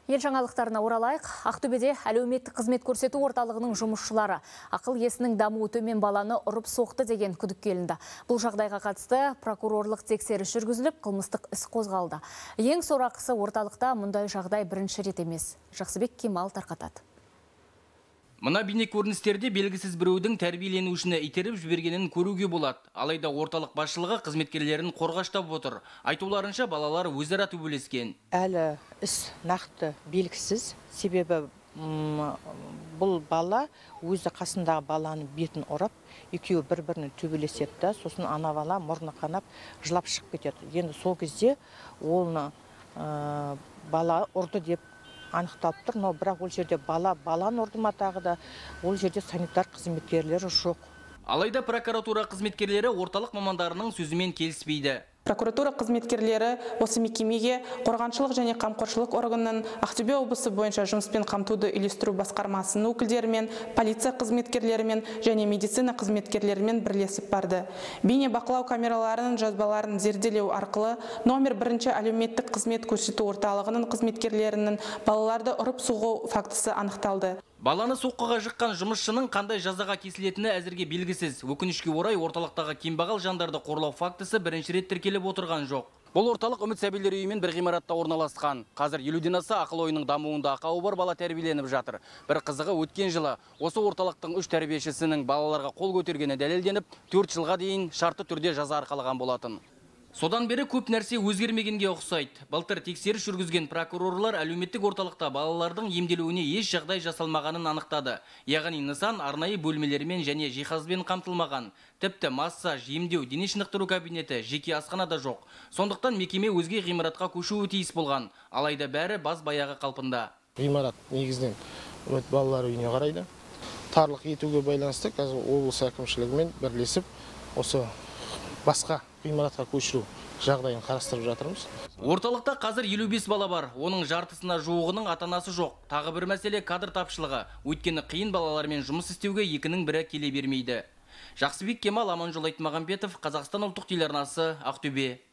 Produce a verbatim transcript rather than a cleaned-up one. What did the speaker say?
Ел жаңалықтарына оралайық. Ақтөбеде әлеуметтік қызмет көрсету орталығының жұмысшылары ақыл есінің дамуы төмен баланы ұрып соқты деген күдікке ілінді. Бұл жағдайға қатысты прокурорлық тексеріс жүргізіліп, қылмыстық іс қозғалды. Ең сорақысы, орталықта мұндай жағдай бірінші рет емес. Жақсыбек Кемал тарқатады. Мына бейне көріністерде белгісіз біреудің тәрбиеленушіні итеріп жібергенін көруге болады. Алайда орталық басшылығы қызметкерлерін қорғаштап отыр. Айтуларынша балалар өзара төбелескен. Әлі іс нақты белгісіз, себебі бұл бала өзі қасындағы баланың бетін ұрып, екеуі бір-біріне төбелеседі, сосын ана бала мұрны қанап жылап шығып кетеді. Енді сол кезде оны бала ұрды деп анықталып тұр, но бірақ ол жерде бала баланы ұрды ма тағы да, ол жерде санитар қызметкерлері жоқ. Алайда прокуратура қызметкерлері орталық мамандарының сөзімен келіспейді. Прокуратура қызметкерлері осы мекемеге қорғаншылық және қамқоршылық органның Ақтөбе облысы бойынша жұмыспен қамтуды үйлестіру басқармасының өкілдерімен, полиция қызметкерлерімен және медицина қызметкерлерімен бірлесіп барды. Бейне бақылау камераларының жазбаларын зерделеу арқылы номер бірінші әлеуметтік қызмет көрсету орталығының қызметкерлерінің балаларды ұрып соғу фактісі анықталды. Баланы соққыға жыққан жұмысшының қандай жазаға кесілетіні әзірге белгісіз. Өкінішке орай орталықтағы кембағал жандарды қорлау фактісі бірінші рет тіркеліп отырған жоқ. Бұл орталық үміт сәбилер үйімен бір ғимаратта орналасқан. Қазір елуден аса ақыл ойының дамуында ақауы бар бала тәрбиеленіп жатыр. Бір қызығы, өткен жылы осы орталықтың үш тәрбиешісінің балаларға қол көтергені дәлелденіп, төрт жылға дейін шартты түрде жаза арқалаған болатын. Содан бері көп нәрсе өзгермегенге ұқсайды. Былтыр тексеріс жүргізген прокурорлар әлеуметтік орталықта балалардың емделуіне еш жағдай жасалмағанын анықтады. Яғни нысан арнайы бөлмелермен және жиһазбен қамтылмаған. Тіпті массаж, емдеу, дене шынықтыру кабинеті, жеке асхана да жоқ. Сондықтан мекеме өзге ғимаратқа көшуі тиіс болған. Алайда бәрі баз баяғы қалпында. Ғимарат негізінен үміт балалар үйіне қарайды. Тарлық етуге байланысты қазір облыс әкімшілігімен бірлесіп осы басқа ғимаратқа көшіру жағдайын қарастырып жатырмыз. Орталықта қазір елу бес бала бар. Оның жартысына жуығының ата-анасы жоқ. Тағы бір мәселе кадр тапшылығы. Өйткені қиын балалармен жұмыс істеуге екінің бірі келе бермейді. Жақсыбек Кемал, Аманжол Айтмағамбетов, Қазақстан ұлттық телеарнасы, Ақтөбе.